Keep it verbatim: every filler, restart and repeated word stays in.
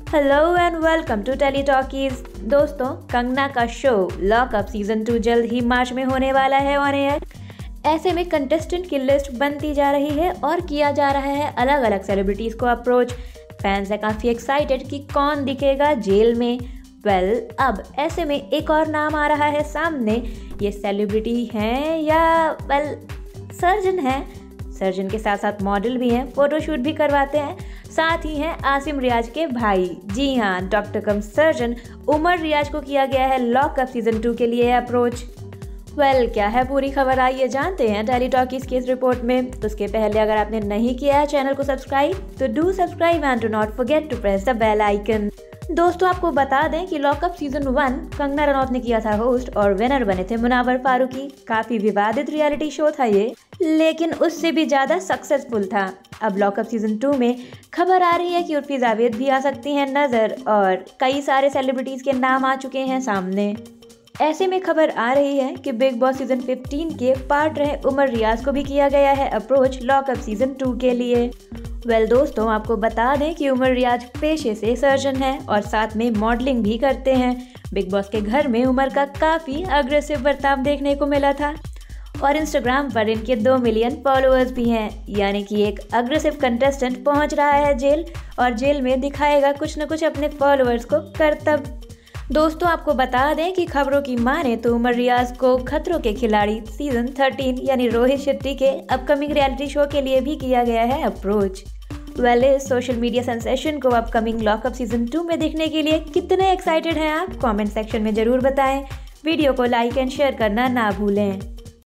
Hello and welcome to Tele Talkies. दोस्तों, कंगना का show lockup season to जल्द ही मार्च में होने वाला है ऑन एयर। ऐसे में कंटेस्टेंट की लिस्ट बनती जा रही है और किया जा रहा है अलग अलग सेलिब्रिटीज को अप्रोच। फैंस है काफ़ी एक्साइटेड कि कौन दिखेगा जेल में। वेल well, अब ऐसे में एक और नाम आ रहा है सामने। ये सेलिब्रिटी हैं या वेल well, सर्जन हैं। सर्जन के साथ साथ मॉडल भी हैं, फोटोशूट भी करवाते हैं। साथ ही हैं आसिम रियाज के भाई। जी हाँ, doctor cum surgeon Umar Riaz को किया गया है लॉकअप सीजन टू के लिए अप्रोच। वेल well, क्या है पूरी खबर, आइए जानते हैं टेली टॉकीज की इस रिपोर्ट में। तो उसके पहले अगर आपने नहीं किया है चैनल को सब्सक्राइब तो do subscribe and do not forget to press the bell icon. दोस्तों, आपको बता दें कि Lock Upp season one Kangana Ranaut ने किया था होस्ट और विनर बने थे मुनावर फारूकी। काफी विवादित रियलिटी शो था ये, लेकिन उससे भी ज्यादा सक्सेसफुल था। अब लॉकअप सीजन टू में खबर आ रही है कि उर्फी जावेद भी आ सकती हैं नजर और कई सारे सेलिब्रिटीज के नाम आ चुके हैं सामने। ऐसे में खबर आ रही है कि बिग बॉस सीजन फिफ्टीन के पार्ट रहे उमर रियाज को भी किया गया है अप्रोच लॉकअप सीजन टू के लिए। वेल well, दोस्तों, आपको बता दें कि उमर रियाज पेशे से सर्जन है और साथ में मॉडलिंग भी करते हैं। बिग बॉस के घर में उमर का काफ़ी अग्रेसिव बर्ताव देखने को मिला था और इंस्टाग्राम पर इनके दो मिलियन फॉलोअर्स भी हैं। यानी कि एक अग्रेसिव कंटेस्टेंट पहुंच रहा है जेल और जेल में दिखाएगा कुछ न कुछ अपने फॉलोअर्स को करतब। दोस्तों, आपको बता दें कि खबरों की माने तो उमर रियाज को खतरों के खिलाड़ी सीजन थर्टीन यानी रोहित शेट्टी के अपकमिंग रियलिटी शो के लिए भी किया गया है अप्रोच। वेल, इस सोशल मीडिया सेंसेशन को अपकमिंग लॉकअप सीजन टू में देखने के लिए कितने एक्साइटेड हैं आप, कमेंट सेक्शन में जरूर बताएं। वीडियो को लाइक एंड शेयर करना ना भूलें।